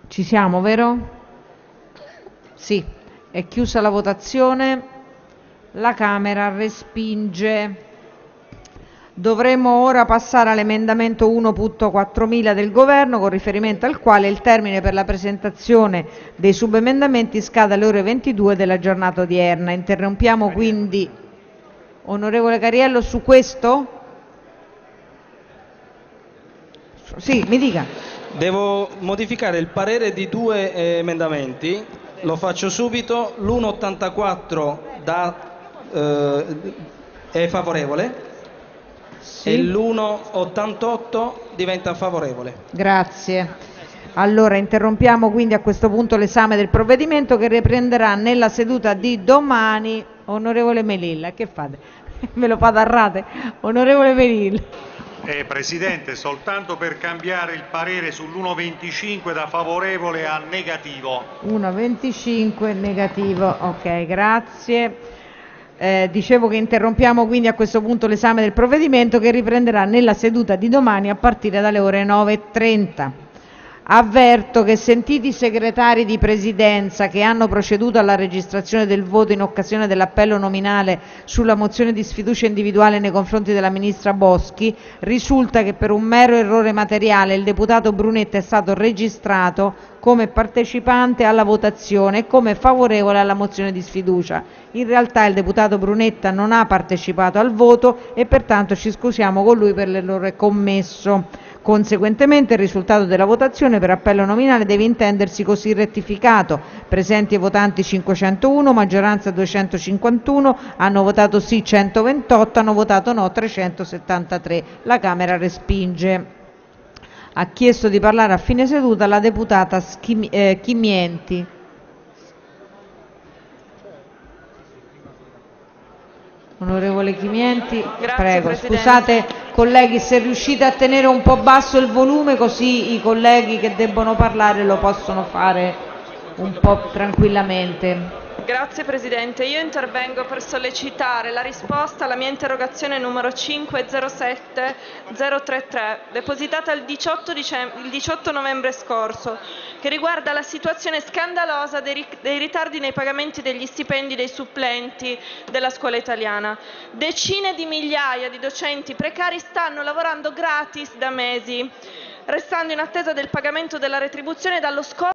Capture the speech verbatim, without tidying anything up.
Ci siamo, vero? Sì, è chiusa la votazione, la Camera respinge. Dovremmo ora passare all'emendamento uno punto quattromila del Governo, con riferimento al quale il termine per la presentazione dei subemendamenti scade alle ore ventidue della giornata odierna. Interrompiamo quindi, onorevole Cariello, su questo? Sì, mi dica. Devo modificare il parere di due eh, emendamenti, lo faccio subito. L'uno ottantaquattro da, eh, è favorevole, Sì. e l'uno ottantotto diventa favorevole. Grazie. Allora interrompiamo quindi a questo punto l'esame del provvedimento, che riprenderà nella seduta di domani. Onorevole Melilla, che fate? Me lo fate a rate? Onorevole Melilla. Eh, Presidente, soltanto per cambiare il parere sull'uno venticinque da favorevole a negativo. uno venticinque negativo, ok, grazie. Eh, dicevo che interrompiamo quindi a questo punto l'esame del provvedimento, che riprenderà nella seduta di domani a partire dalle ore nove e trenta. Avverto che, sentiti i segretari di Presidenza che hanno proceduto alla registrazione del voto in occasione dell'appello nominale sulla mozione di sfiducia individuale nei confronti della Ministra Boschi, risulta che per un mero errore materiale il deputato Brunetta è stato registrato come partecipante alla votazione e come favorevole alla mozione di sfiducia. In realtà il deputato Brunetta non ha partecipato al voto e pertanto ci scusiamo con lui per l'errore commesso. Conseguentemente il risultato della votazione per appello nominale deve intendersi così rettificato: presenti e votanti cinquecentouno, maggioranza duecentocinquantuno, hanno votato sì centoventotto, hanno votato no trecentosettantatré. La Camera respinge. Ha chiesto di parlare a fine seduta la deputata Schimi- eh, Chimienti. Onorevole Chimienti, Grazie, prego. Presidente. Scusate colleghi, se riuscite a tenere un po' basso il volume, così i colleghi che debbono parlare lo possono fare un po' tranquillamente. Grazie Presidente, io intervengo per sollecitare la risposta alla mia interrogazione numero cinque zero sette zero tre tre, depositata il diciotto, dicembre, il diciotto novembre scorso, che riguarda la situazione scandalosa dei, dei ritardi nei pagamenti degli stipendi dei supplenti della scuola italiana. Decine di migliaia di docenti precari stanno lavorando gratis da mesi, restando in attesa del pagamento della retribuzione dallo scorso